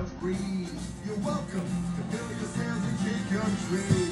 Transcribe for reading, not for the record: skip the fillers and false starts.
much breeze. You're welcome to fill your sails and kick your tree.